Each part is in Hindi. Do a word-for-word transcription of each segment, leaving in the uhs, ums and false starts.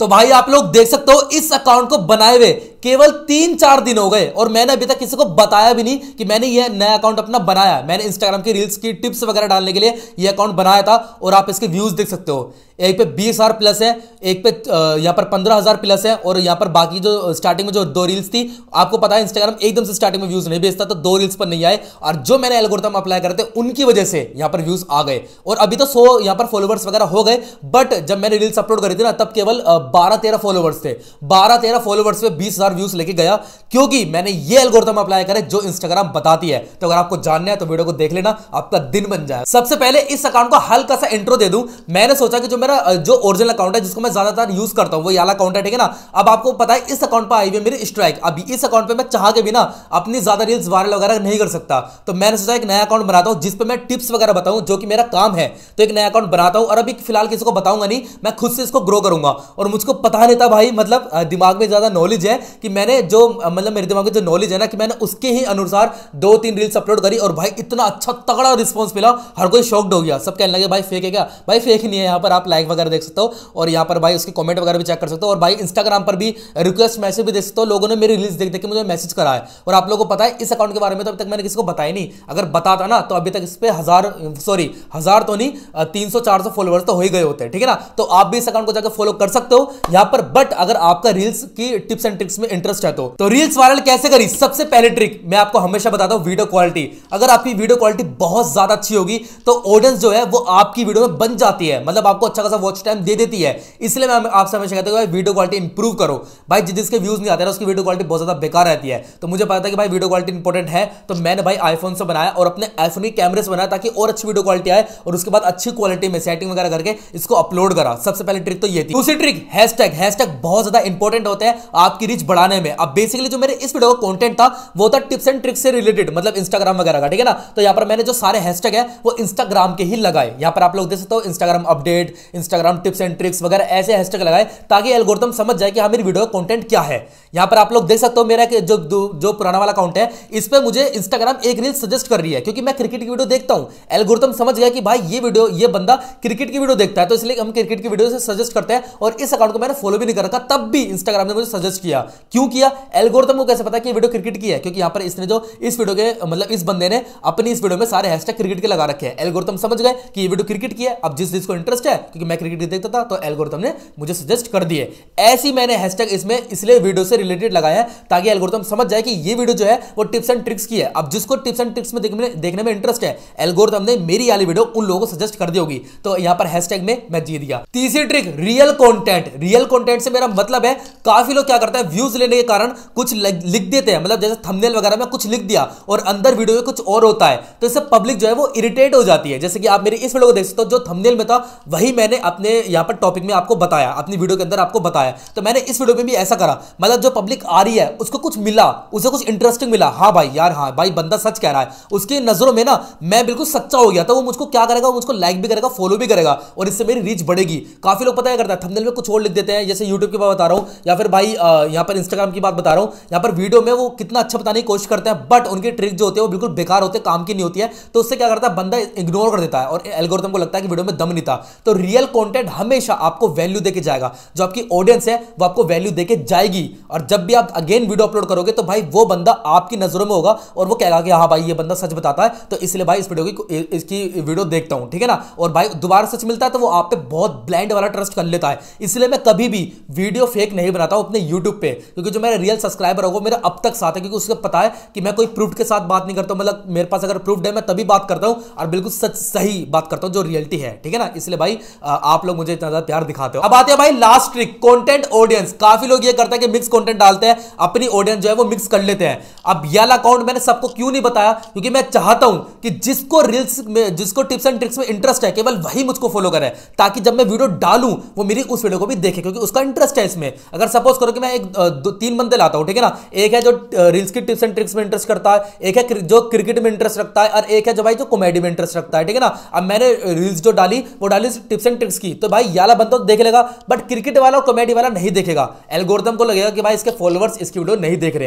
तो भाई आप लोग देख सकते हो इस अकाउंट को बनाए हुए केवल तीन चार दिन हो गए और मैंने अभी तक किसी को बताया भी नहीं कि मैंने ये नया अकाउंट अपना बनाया। मैंने इंस्टाग्राम की रील्स की टिप्स वगैरह डालने के लिए ये अकाउंट बनाया था और आप इसके व्यूज देख सकते हो। एक पे बीस हजार प्लस है, एक पे यहाँ पर पंद्रह हजार प्लस है और यहाँ पर बाकी जो स्टार्टिंग में जो दो रील्स थी, आपको पता है इंस्टाग्राम एकदम से स्टार्टिंग में व्यूज नहीं भेजता, तो दो रील्स पर नहीं आए और जो मैंने एल्गोरिथम अप्लाई करते उनकी वजह से यहाँ पर व्यूज आ गए और अभी तो सौ यहाँ पर फॉलोवर्स वगैरह हो गए। बट जब मैंने रील्स अपलोड करी थी ना तब केवल बारह तेरह फॉलोवर्स थे। बारह तेरह फॉलोवर्स पे बीस हजार व्यूज लेके गया क्योंकि मैंने ये एल्गोरिथम अप्लाई करे जो इंस्टाग्राम बताती है। तो अगर आपको जानना है तो वीडियो को देख लेना, आपका दिन बन जाए। सबसे पहले इस अकाउंट को हल्का सा इंट्रो दे दूं। मैंने सोचा कि जो मेरा जो ओरिजिनल अकाउंट है जिसको मैं ज्यादातर यूज करता हूं वो वाला अकाउंट है, ठीक है ना। अब आपको पता है इस अकाउंट पर आई हुई मेरी स्ट्राइक, अभी इस अकाउंट पे मैं चाह के भी ना अपनी ज्यादा रील्स वायरल वगैरह नहीं कर सकता। तो मैंने सोचा एक नया अकाउंट बनाता हूं जिसपे मैं टिप्स वगैरह बताऊं जो कि मेरा काम है। तो एक नया अकाउंट बनाता हूं और अभी फिलहाल किसी को बताऊंगा नहीं, मैं खुद से इसको ग्रो करूंगा। और मुझको पता नहीं था भाई, मतलब दिमाग में ज्यादा नॉलेज है कि मैंने जो मतलब मेरे दिमाग में जो नॉलेज है ना कि मैंने उसके ही अनुसार दो तीन रील्स अपलोड करी और भाई इतना अच्छा तगड़ा रिस्पॉन्स मिला, हर कोई शॉक्ड हो गया। सब कहने लगे भाई फेक है क्या? भाई फेक नहीं है। यहाँ पर आप लाइक वगैरह देख सकते हो और यहाँ पर भाई उसके कमेंट वगैरह भी चेक कर सकते हो और भाई इंस्टाग्राम पर भी रिक्वेस्ट मैसेज भी देख सकते हो। लोगों ने मेरी रील्स देख देख के मुझे मैसेज करा है और आप लोगों को पता है इस अकाउंट के बारे में तो अभी तक मैंने किसी को बताया नहीं। अगर बताता ना तो अभी तक इस पे हजार सॉरी हजार तो नहीं तीन सौ चार सौ फॉलोअर्स तो हो ही गए होते हैं, ठीक है ना। तो आप भी इस अकाउंट को जाकर फॉलो कर सकते हो यहाँ पर। बट अगर आपका रील्स की टिप्स एंड ट्रिक्स में इंटरेस्ट है तो, तो रील्स वायरल कैसे करी? सबसे पहले ट्रिक मैं आपको हमेशा बताता हूं, वीडियो क्वालिटी। अगर आपकी वीडियो क्वालिटी बहुत ज्यादा अच्छी होगी तो ऑडियंस जो है वो आपकी वीडियो में बन जाती है, मतलब आपको अच्छा खासा वॉच टाइम दे देती है। इसलिए मैं आपसे हमेशा कहता हूं वीडियो क्वालिटी इंप्रूव करो। भाई जिसके व्यूज नहीं आते ना उसकी वीडियो क्वालिटी बहुत ज्यादा बेकार रहती है। तो मुझे पता था कि भाई वीडियो क्वालिटी इंपॉर्टेंट है, तो मैंने भाई आईफोन से बनाया और अपने आईफोन के कैमरे से बनाया ताकि और अच्छी वीडियो क्वालिटी आए और उसके बाद अच्छी क्वालिटी में सेटिंग वगैरह करके इसको अपलोड करा। सबसे पहले ट्रिक तो ये थी। दूसरी ट्रिक हैशटैग। हैशटैग बहुत ज्यादा इंपॉर्टेंट होते हैं आपकी रीच बढ़ाने में। अब बेसिकली जो मेरे इस वीडियो का कंटेंट था वो था टिप्स एंड ट्रिक्स से रिलेटेड, मतलब इंस्टाग्राम वगैरह का, ठीक है ना। तो यहाँ पर मैंने जो सारे हैशटैग है वो इंस्टाग्राम के ही लगाए। यहाँ पर आप लोग देख सकते हो Instagram update, Instagram tips and tricks वगैरह ऐसे हैशटैग लगाए ताकि एल्गोरिथम समझ जाए कि हाँ मेरी वीडियो का कंटेंट क्या है। यहाँ पर आप लोग देख सकते हो मेरा जो जो पुराना वाला अकाउंट है इस पे मुझे इंस्टाग्राम एक रील सजेस्ट कर रही है क्योंकि मैं क्रिकेट की वीडियो देखता हूं। एल्गोरिथम समझ गया कि भाई ये वीडियो ये बंदा क्रिकेट की वीडियो देखता है तो इसलिए हम क्रिकेट की वीडियो से सजेस्ट करते हैं। और इस अकाउंट को मैंने फॉलो भी नहीं कर रखा तब भी इंस्टाग्राम ने मुझे सजेस्ट किया। क्यों किया? एल्गोरिथम को कैसे पता कि ये वीडियो क्रिकेट की है? क्योंकि यहाँ पर इसने जो इस वीडियो के मतलब इस बंदे ने अपनी इस वीडियो में सारे हैशटैग क्रिकेट के लगा रखे हैं। एल्गोरिथम समझ गए कि ये वीडियो क्रिकेट की है। अब जिस जिसको इंटरेस्ट है क्योंकि मैं क्रिकेट देखता था तो एल्गोरिथम ने मुझे सजेस्ट कर दिए। ऐसी मैंने हैशटैग इसमें इसलिए वीडियो से रिलेटेड लगाया है ताकि एल्गोरिथम समझ जाए कि ये वीडियो जो है वो टिप्स एंड ट्रिक्स की है। अब जिसको टिप्स एंड ट्रिक्स में देखने, देखने में इंटरेस्ट है एल्गोरिथम ने मेरी वाली वीडियो उन लोगों को सजेस्ट कर दी होगी। तो यहां पर हैशटैग में मैं जीत गया। तीसरी trick real content. Real content से मेरा मतलब है काफी लोग क्या करते हैं व्यूज लेने के कारण कुछ लिख देते हैं, मतलब जैसे थंबनेल वगैरह में कुछ लिख दिया और अंदर वीडियो में कुछ और होता है तो इससे पब्लिक जो है वो इरिटेट हो जाती है। जैसे कि आप मेरी इस वीडियो को देख सकते हो, जो थंबनेल में था वही मैंने अपने यहां पर टॉपिक में आपको बताया, अपनी वीडियो के अंदर आपको बताया। तो मैंने इस वीडियो में भी ऐसा करा, मतलब जो पब्लिक आ रही है उसको कुछ मिला, उसे कुछ इंटरेस्टिंग मिला, हाँ भाई यार हाँ भाई बंदा सच कह रहा है, उसकी नजरों में ना मैं बिल्कुल सच्चा हो गया, तो वो मुझको क्या करेगा, वो मुझको लाइक भी करेगा, फॉलो भी करेगा और इससे मेरी रीच बढ़ेगी। काफी लोग पता है करता है थंबनेल में कुछ और लिख देते हैं, जैसे यूट्यूब की बात बता रहा हूं या फिर भाई यहाँ पर इंस्टाग्राम की बात बता रहा हूं। यहाँ पर वीडियो में वो कितना अच्छा बताने की कोशिश करते हैं बट उनकी ट्रिक जो होती है वो बिल्कुल बेकार होते हैं, काम की नहीं होती है। तो उससे क्या करता है बंदा इग्नोर कर देता है और एल्गोरिथम को लगता है कि वीडियो में दम नहीं था। तो रियल कंटेंट हमेशा आपको वैल्यू देके जाएगा, जो आपकी ऑडियंस है वो आपको वैल्यू देके जाएगी। और जब भी आप अगेन वीडियो अपलोड करोगे तो भाई वो बंदा आपकी नजरों में होगा और वो कहेगा कि हाँ भाई ये बंदा सच बताता है, तो इसलिए भाई इस वीडियो की इसकी वीडियो देखता हूं, ठीक है ना। और भाई दोबारा सच मिलता है तो वो आप पे बहुत ब्लाइंड वाला ट्रस्ट कर लेता है। इसलिए मैं कभी भी वीडियो फेक नहीं बनाता हूं अपने यूट्यूब पे, क्योंकि जो मेरा रियल सब्सक्राइबर होगा मेरा अब तक साथ है, क्योंकि उसको पता है कि मैं कोई प्रूफ के साथ बात नहीं करता हूं। मतलब मेरे पास अगर प्रूफ है मैं तभी बात करता हूं और बिल्कुल सच सही बात करता हूं जो रियलिटी है, ठीक है ना। इसलिए भाई आप लोग मुझे इतना ज्यादा प्यार दिखाते हो। अब आते हैं भाई लास्ट ट्रिक, कंटेंट ऑडियंस। काफी लोग ये करते हैं कि मिक्स कंटेंट डालते हैं, अपनी ऑडियंस जो है वो मिक्स कर लेते हैं। अब ये वाला अकाउंट मैंने सबको क्यों नहीं बताया, क्योंकि मैं चाहता हूं कि जिसको रील्स में जिसको टिप्स एंड ट्रिक्स में इंटरेस्ट है केवल वही मुझको फॉलो करे, ताकि जब मैं वीडियो डालूं वो मेरी उस वीडियो को भी देखे, क्योंकि उसका इंटरेस्ट है इसमें। अगर सपोज करो कि मैं एक दो तीन बंदे लाता हूं, ठीक है ना, एक है जो रील्स की टिप्स एंड ट्रिक्स में इंटरेस्ट करता है, एक है जो क्रिकेट में इंटरेस्ट रखता है और एक है जो भाई जो कॉमेडी में इंटरेस्ट रखता है, ठीक है ना। अब मैंने रील्स जो डाली वो डाली टिप्स एंड ट्रिक्स की, तो भाई ये वाला बंदा तो देख लेगा बट क्रिकेट वाला और कॉमेडी वाला नहीं देखेगा। एल्गोरिथम को लगेगा कि भाई इसके फॉलोअर्स इसकी वीडियो नहीं देख रहे हैं।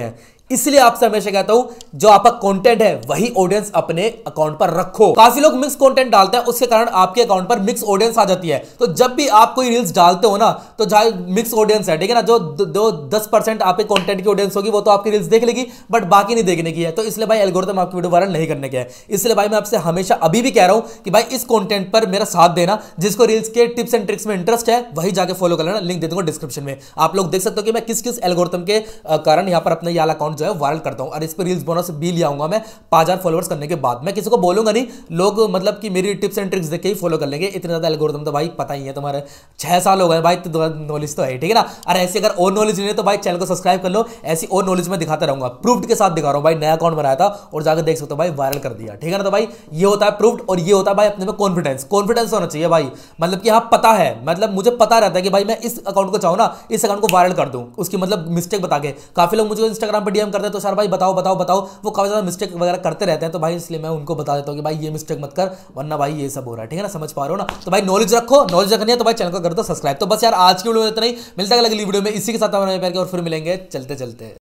इसलिए आपसे हमेशा कहता हूं जो आपका कंटेंट है वही ऑडियंस अपने अकाउंट पर रखो। काफी लोग मिक्स कंटेंट डालते हैं, उसके कारण आपके अकाउंट पर मिक्स ऑडियंस आ जाती है। तो जब भी आप कोई रील्स डालते हो ना, तो जहां मिक्स ऑडियंस है, ठीक है ना, जो दो दस परसेंट आपके कंटेंट की ऑडियंस होगी वो तो आपकी रील्स देख लेगी, बट बाकी नहीं देखने की है। तो इसलिए भाई एल्गोरिथम आपकी वीडियो वायरल नहीं करने के है। इसलिए भाई मैं आपसे हमेशा अभी भी कह रहा हूं कि भाई इस कंटेंट पर मेरा साथ देना। जिसको रील्स के टिप्स एंड ट्रिक्स में इंटरेस्ट है वही जाके फॉलो कर लेना, लिंक दे दूंगा डिस्क्रिप्शन में। आप लोग देख सकते हो कि मैं किस किस एल्गोरिथम के कारण यहां पर अपना ये वाला अकाउंट जो है वायरल करता हूं। और इस पर रील्स बोनस भी ले आऊंगा मैं पांच हजार फॉलोअर्स करने के बाद। मैं किसी को बोलूंगा नहीं, लोग मतलब कि मेरी टिप्स एंड ट्रिक्स देख के ही फॉलो कर लेंगे। इतने ज्यादा एल्गोरिथम तो भाई पता ही है, तुम्हारे छह साल हो गए भाई, तो नॉलेज तो है, ठीक है ना। अरे ऐसे अगर और नॉलेज नहीं है तो भाई चैनल को सब्सक्राइब कर लो, ऐसी और नॉलेज में दिखाता रहूंगा। प्रूफ्ड के साथ दिखा रहा हूं भाई, नया अकाउंट बनाया था और जाकर देख सकते हो भाई वायरल कर दिया, ठीक है ना। तो भाई ये होता है प्रूफ्ड, और ये होता है भाई अपने में कॉन्फिडेंस। कॉन्फिडेंस होना चाहिए भाई, मतलब कि हाँ पता है, मतलब मुझे पता रहता है कि भाई मैं इस अकाउंट को चाहूँ ना, इस अकाउंट को वायरल कर दूं, उसकी मतलब मिस्टेक बता के। काफी लोग मुझे इंस्टाग्राम पर डीएम करते हैं, तो सर भाई बताओ बताओ बताओ, वो काफी ज्यादा मिस्टेक वगैरह करते रहते हैं। तो भाई इसलिए मैं उनको बता देता हूँ कि भाई ये मिस्टेक मत कर, वरना भाई ये सब हो रहा है, ठीक है ना। समझ पा रहे हो ना। तो भाई नॉलेज रखो, नॉलेज रखनी है तो भाई चैनल को कर दो सब्सक्राइब। तो बस यार आज की वीडियो में इतना ही, मिलता है अगली वीडियो में इसी के साथ हमारे प्यार के, और फिर मिलेंगे चलते चलते।